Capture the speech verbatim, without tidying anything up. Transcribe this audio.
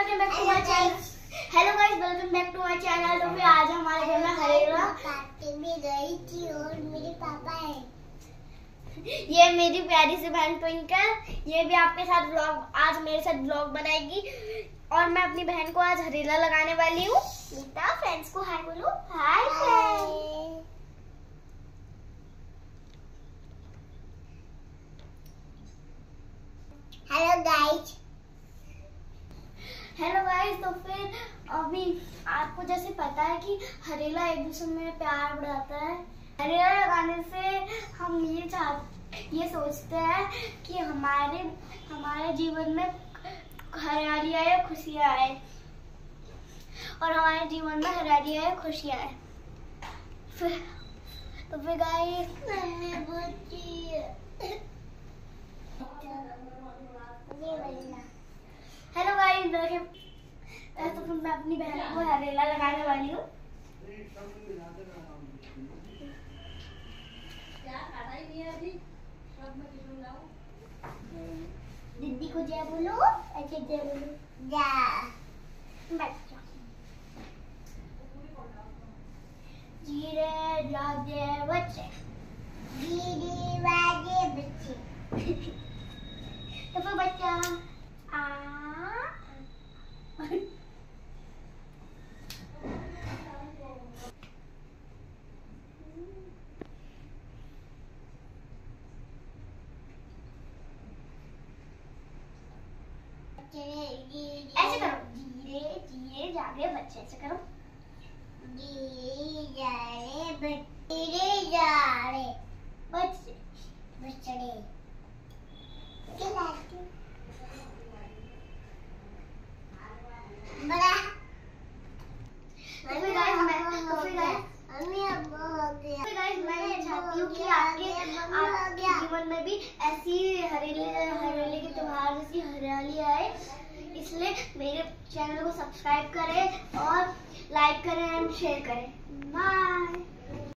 Welcome back to my channel. Hello guys, welcome back to my channel. तो फिर आज हमारे घर में हरेला पार्टी में गई थी और मेरे पापा है। ये मेरी प्यारी सी बहन ट्विंकल, ये भी आपके साथ व्लॉग आज मेरे साथ व्लॉग बनाएगी और मैं अपनी बहन को आज हरेला लगाने वाली हूँ। बेटा फ्रेंड्स को हाय बोलो। Hi friends. Hello guys. Hello guys. तो फिर अभी आपको जैसे पता है कि हरेला एक दूसरे में प्यार बढ़ाता है। हरेला लगाने से हम ये चाह ये सोचते हैं कि हमारे हमारे जीवन में हरियाली आए, खुशियाँ आए और हमारे जीवन में हरियाली आए, खुशियाँ आए। फिर तो फिर गाइस हेलो गाइस, वेलकम। तो फिर मैं अपनी बहन को हरेला लगाने वाली हूँ। दीदी को जय बोलो। अच्छा जय बोलो। जय बच्चा। जीरे राजे बच्चे, जीरे राजे बच्चे। तो फिर बच्चा आ ऐसे करो। धीरे धीरे जागे बच्चे, ऐसे करो। धीरे जारे बच्चे जारे बच्चे बच्चे बड़ा। तो फिर गाइस मैं तो फिर गाइस मैं चाहती हूँ कि आपके आपके जीवन में भी ऐसी हरेले हरेले के त्योहार जैसी हरियाली आए। इसलिए मेरे चैनल को सब्सक्राइब करें और लाइक करें एंड शेयर करें। बाय।